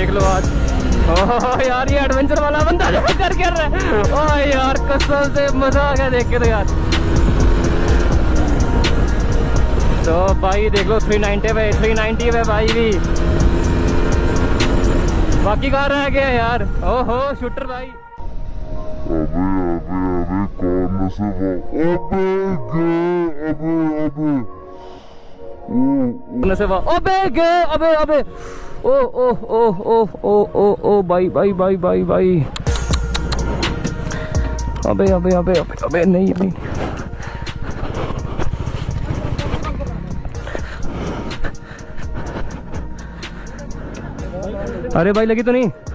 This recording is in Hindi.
देख लो आज। ओह यार ये एडवेंचर वाला बंदा जो कर रहा है, ओह यार कसम से मजा आ गया देख के तो यार। तो भाई देख लो 390 पे 390 पे भाई भी, बाकी कहाँ रह गया यार। ओहो शूटर भाई, अबे ओ ओ ओ ओ ओ ओ ओ भाई भाई भाई भाई भाई, अबे अबे अबे अबे अबे नहीं नहीं। अरे भाई लगी तो नहीं।